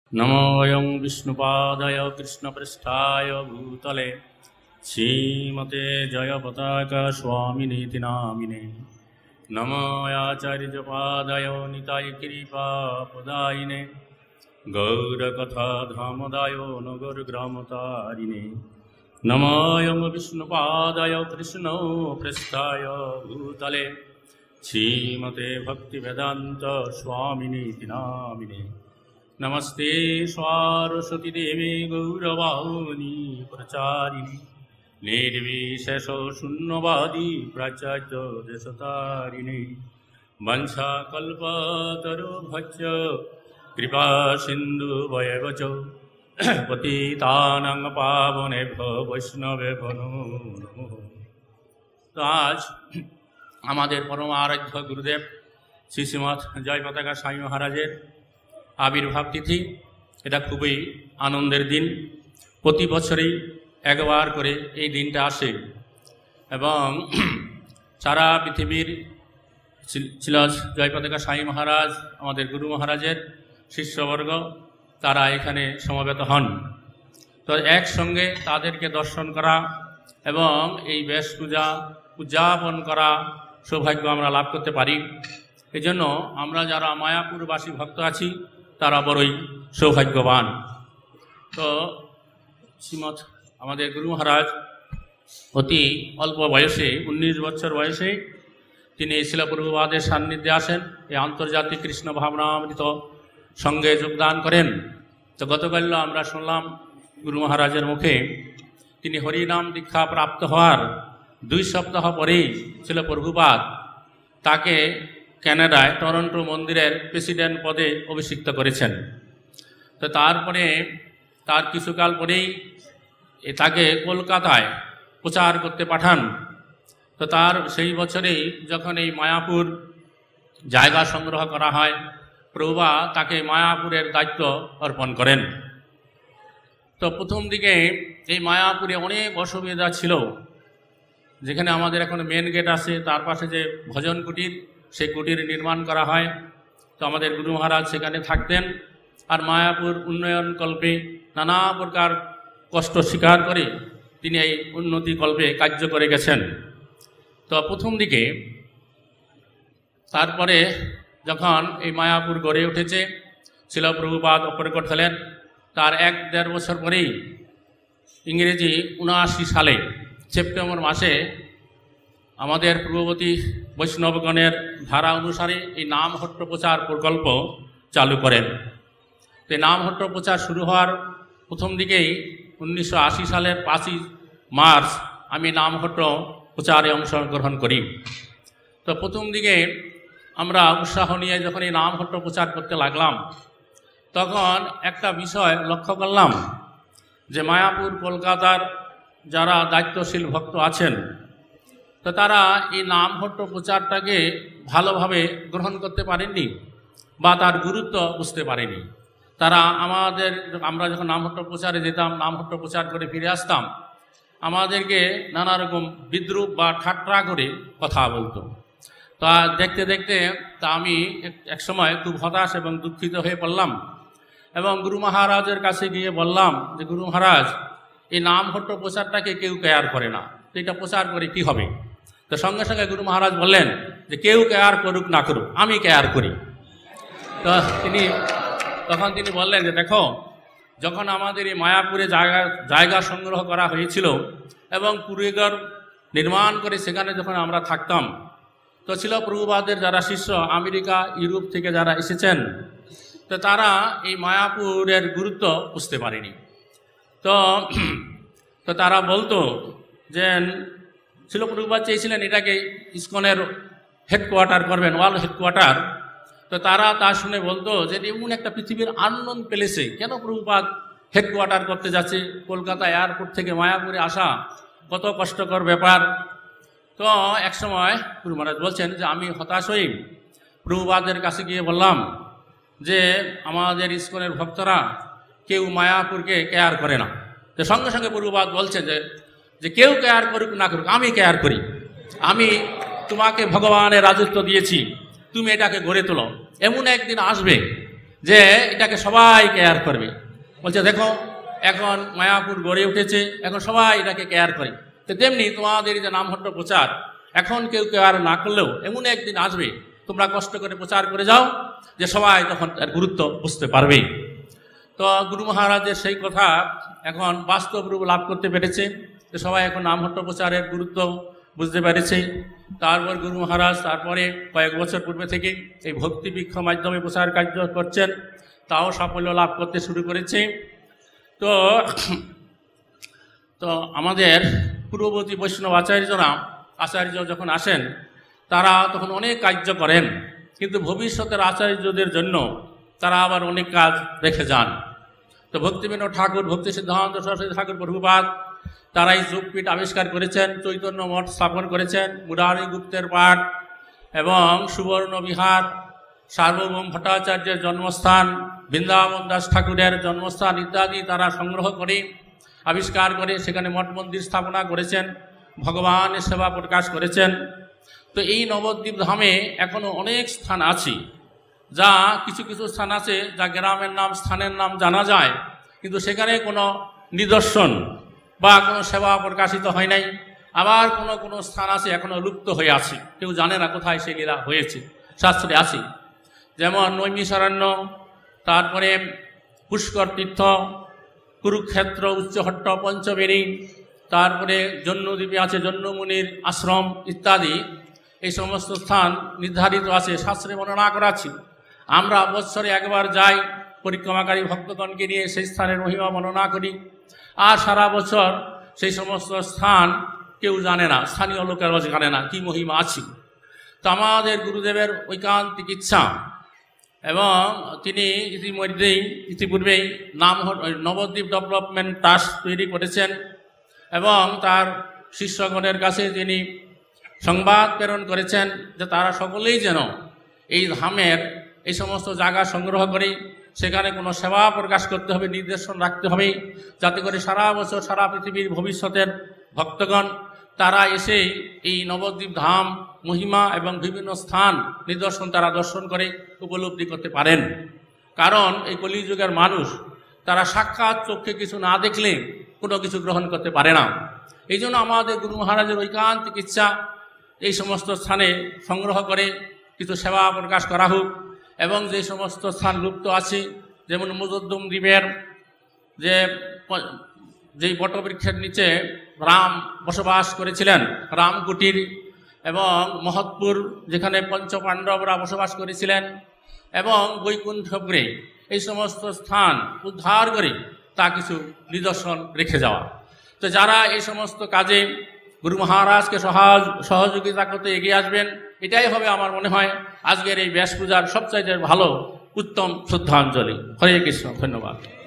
नमोऽयं विष्णुपादाय कृष्णपृष्ठाय भूतले श्रीमते जयपताका स्वामिनीति नामिने। नमो आचार्यपादाय निताय कृपापदायिने गौरकथाधामदाय नगरग्रामतारिणे। नमोऽयं विष्णुपादाय कृष्णपृष्ठाय भूतले श्रीमते भक्तिवेदान्त स्वामिनीति नामिने। नमस्ते सरस्वती देवी गौरवाणी प्रचारिणी निर्विशेष शून्यवादी प्राचार्य देशतारिणी। वंशाकल्पतरुभ्यश्च कृपा सिन्धुभ्येव च पतितानां पावनेभ्यो वैष्णवेभ्यो नमो नमः। तो आज हमारे परम आराध्य गुरुदेव श्री श्रीमद जय पताका स्वामी महाराजेर आविर्भाव तिथि। এটা খুবই আনন্দের দিন। প্রতি বছরই একবার করে এই দিনটা আসে এবং সারা পৃথিবীর ছিল জয় পতাকা স্বামী মহারাজ আমাদের গুরু মহারাজের শিষ্যবর্গ তারা এখানে সমবেত হন। তো একসঙ্গে তাদেরকে দর্শন করা এবং এই বেশ পূজা উদযাপন করা সৌভাগ্য আমরা লাভ করতে পারি। এই জন্য আমরা যারা মায়াপুরবাসী ভক্ত আছি তারা বড়ই সৌভাগ্যবান। তো শ্রীমৎ আমাদের গুরু মহারাজ অতি অল্প বয়সে 19 বছর বয়সে তিনি শিল প্রভুপাদের সান্নিধ্যে আসেন, এই আন্তর্জাতিক কৃষ্ণ ভাবনামৃত সঙ্গে যোগদান করেন। তো গতকাল আমরা শুনলাম গুরু মহারাজের মুখে তিনি হরিনাম দীক্ষা প্রাপ্ত হওয়ার 2 সপ্তাহ পরেই শিল প্রভুপাদ তাকে কানাডায় টরন্টো মন্দিরের প্রেসিডেন্ট পদে অভিষিক্ত করেছেন। তো তারপরে তার কিছুকাল পরেই তাকে কলকাতায় প্রচার করতে পাঠান। তো তার সেই বছরেই যখন এই মায়াপুর জায়গা সংগ্রহ করা হয়, প্রভুপা তাকে মায়াপুরের দায়িত্ব অর্পণ করেন। তো প্রথম দিকে এই মায়াপুরে অনেক অসুবিধা ছিল। যেখানে আমাদের এখন মেন গেট আছে তার পাশে যে ভজন কুটির, সেই কুটির নির্মাণ করা হয়। তো আমাদের গুরু মহারাজ সেখানে থাকতেন আর মায়াপুর উন্নয়ন কল্পে নানা প্রকার কষ্ট স্বীকার করে তিনি এই উন্নতি কল্পে কার্য করে গেছেন। তো প্রথম দিকে তারপরে যখন এই মায়াপুর গড়ে উঠেছে, শিল প্রভুপাদ অপরকট হলেন। তার 1-1.5 বছর পরেই ইংরেজি 79 সালে সেপ্টেম্বর মাসে আমাদের পূর্ববর্তী বৈষ্ণবগণের ধারা অনুসারে এই নামহট্ট প্রচার প্রকল্প চালু করেন। তো নামহট্ট প্রচার শুরু হওয়ার প্রথম দিকেই 1980 সালের 5ই মার্চ আমি নামহট্ট প্রচারে অংশগ্রহণ করি। তো প্রথম দিকে আমরা উৎসাহ নিয়ে যখন এই নামহট্ট প্রচার করতে লাগলাম, তখন একটা বিষয় লক্ষ্য করলাম যে মায়াপুর কলকাতার যারা দায়িত্বশীল ভক্ত আছেন, তো তারা এই নামহট্ট প্রচারটাকে ভালোভাবে গ্রহণ করতে পারেননি বা তার গুরুত্ব বুঝতে পারেনি। তারা আমরা যখন নামহট্ট প্রচারে যেতাম, নামহট্ট প্রচার করে ফিরে আসতাম, আমাদেরকে নানা রকম বিদ্রুপ বা ঠাট্টা করে কথা বলতো। তা দেখতে দেখতে তা আমি এক সময় খুব হতাশ এবং দুঃখিত হয়ে পড়লাম এবং গুরু মহারাজের কাছে গিয়ে বললাম যে গুরু মহারাজ, এই নামহট্ট প্রচারটাকে কেউ কেয়ার করে না, তো এটা প্রচার করে কি হবে? তো সঙ্গে সঙ্গে গুরু মহারাজ বললেন যে কেউ কেয়ার করুক না করুক, আমি কেয়ার করি। তো তখন তিনি বললেন যে দেখো, যখন আমাদের এই মায়াপুরে জায়গা সংগ্রহ করা হয়েছিল এবং কুড়িঘর নির্মাণ করে সেখানে যখন আমরা থাকতাম, তো ছিল প্রভুপাদের যারা শিষ্য আমেরিকা ইউরোপ থেকে যারা এসেছেন, তো তারা এই মায়াপুরের গুরুত্ব বুঝতে পারেনি। তো তারা বলতো যে শিল প্রভুপাদ চেয়েছিলেন এটাকে ইসকনের হেডকোয়ার্টার করবেন, ওয়ার্ল্ড হেডকোয়ার্টার। তো তারা তা শুনে বলতো যে এমন একটা পৃথিবীর আননোন প্লেসে কেন প্রভুপাদ হেডকোয়ার্টার করতে যাচ্ছে? কলকাতা এয়ারপোর্ট থেকে মায়াপুরে আসা কত কষ্টকর ব্যাপার। তো এক সময় গুরু মহারাজ বলছেন যে আমি হতাশ হই প্রভুপাদের কাছে গিয়ে বললাম যে আমাদের ইসকনের ভক্তরা কেউ মায়াপুরকে কেয়ার করে না। তো সঙ্গে সঙ্গে প্রভুপাদ বলছেন যে কেউ কেয়ার করুক না করুক, আমি কেয়ার করি। আমি তোমাকে ভগবানের রাজত্ব দিয়েছি, তুমি এটাকে গড়ে তোলো। এমন একদিন আসবে যে এটাকে সবাই কেয়ার করবে। বলছে দেখো এখন মায়াপুর গড়ে উঠেছে, এখন সবাই এটাকে কেয়ার করে। তো তেমনি তোমাদের যে নামহট্ট প্রচার এখন কেউ কেয়ার না করলেও এমন একদিন আসবে তোমরা কষ্ট করে প্রচার করে যাও যে সবাই তখন তার গুরুত্ব বুঝতে পারবে। তো গুরু মহারাজের সেই কথা এখন বাস্তব রূপ লাভ করতে পেরেছে, যে সবাই এখন নামহট্ট প্রচারের গুরুত্ব বুঝতে পেরেছে। তারপর গুরু মহারাজ তারপরে কয়েক বছর পূর্বে থেকে এই ভক্তি বৃক্ষ মাধ্যমে প্রচার কার্য করছেন, তাও সাফল্য লাভ করতে শুরু করেছে। তো তো আমাদের পূর্ববর্তী বৈষ্ণব আচার্য যখন আসেন তারা তখন অনেক কার্য করেন, কিন্তু ভবিষ্যতের আচার্যদের জন্য তারা আবার অনেক কাজ রেখে যান। তো ভক্তিবিনোদ ঠাকুর, ভক্তি সিদ্ধান্ত সরস্বতী ঠাকুর প্রভুপাদ তারা এই যোগপীঠ আবিষ্কার করেছেন, চৈতন্য মঠ স্থাপন করেছেন, মুরারি গুপ্তের পাঠ এবং সুবর্ণ বিহার, সার্বভৌম ভট্টাচার্যের জন্মস্থান, বৃন্দাবন দাস ঠাকুরের জন্মস্থান ইত্যাদি তারা সংগ্রহ করে আবিষ্কার করে সেখানে মঠ মন্দির স্থাপনা করেছেন, ভগবানের সেবা প্রকাশ করেছেন। তো এই নবদ্বীপ ধামে এখনও অনেক স্থান আছে, যা কিছু কিছু স্থান আছে যা গ্রামের নাম স্থানের নাম জানা যায়, কিন্তু সেখানে কোনো নিদর্শন বা কোনো সেবা প্রকাশিত হয় নাই। আবার কোনো কোনো স্থান আছে এখনও লুপ্ত হয়ে আছে, কেউ জানে না কোথায় সে লীলা হয়েছে, শাস্ত্রে আছে। যেমন নৈমিষারণ্য, তারপরে পুষ্কর তীর্থ, কুরুক্ষেত্র, উচ্চহট্ট, পঞ্চবেণী, তারপরে জন্মদ্বীপে আছে জন্মমুনির আশ্রম ইত্যাদি। এই সমস্ত স্থান নির্ধারিত আছে, শাস্ত্রে বর্ণনা করা আছে। আমরা বৎসরে একবার যাই, পরিক্রমাকারী ভক্তগণকে নিয়ে সেই স্থানের মহিমা বর্ণনা করি, আর সারা বছর সেই সমস্ত স্থান কেউ জানে না, স্থানীয় লোকেরাও জানে না কী মহিমা আছে। তো আমাদের গুরুদেবের ঐকান্তিক ইচ্ছা, এবং তিনি ইতিপূর্বেই নবদ্বীপ ডেভেলপমেন্ট ট্রাস্ট তৈরি করেছেন, এবং তার শিষ্যগণের কাছে তিনি সংবাদ প্রেরণ করেছেন যে তারা সকলেই যেন এই ধামের এই সমস্ত জায়গা সংগ্রহ করে সেখানে কোনো সেবা প্রকাশ করতে হবে, নির্দেশন রাখতে হবে, যাতে করে সারা বছর সারা পৃথিবীর ভবিষ্যতের ভক্তগণ তারা এসে এই নবদ্বীপ ধাম মহিমা এবং বিভিন্ন স্থান নিদর্শন তারা দর্শন করে উপলব্ধি করতে পারেন। কারণ এই কলিযুগের মানুষ তারা সাক্ষাৎ চোখে কিছু না দেখলে কোনো কিছু গ্রহণ করতে পারে না। এই জন্য আমাদের গুরু মহারাজের ঐকান্তিক ইচ্ছা এই সমস্ত স্থানে সংগ্রহ করে কিছু সেবা প্রকাশ করা হোক, এবং যে সমস্ত স্থান লুপ্ত আছে, যেমন মুজদ্দুম দ্বীপের যেই বটবৃক্ষের নিচে রাম বসবাস করেছিলেন, রামকুটির, এবং মহৎপুর যেখানে পঞ্চপাণ্ডবরা বসবাস করেছিলেন, এবং বৈকুণ্ঠপুরে, এই সমস্ত স্থান উদ্ধার করে তা কিছু নিদর্শন রেখে যাওয়া। তো যারা এই সমস্ত কাজে গুরু মহারাজকে সহযোগিতা করতে এগিয়ে আসবেন, এটাই হবে আমার মনে হয় আজকের এই ব্যাস পূজার সবচাইতে ভালো উত্তম শ্রদ্ধাঞ্জলি। হরে কৃষ্ণ, ধন্যবাদ।